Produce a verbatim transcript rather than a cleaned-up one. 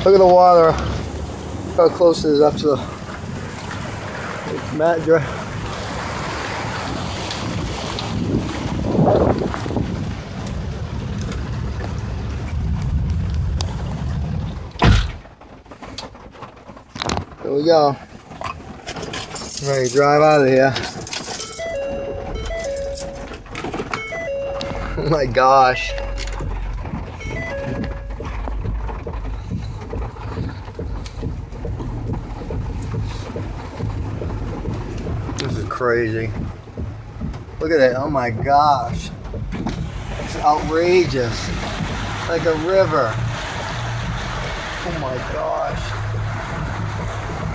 Look at the water. How close it is up to the mat dry. There we go. I'm ready to drive out of here. Oh my gosh. This is crazy. Look at it. Oh my gosh. It's outrageous. Like a river. Oh my gosh.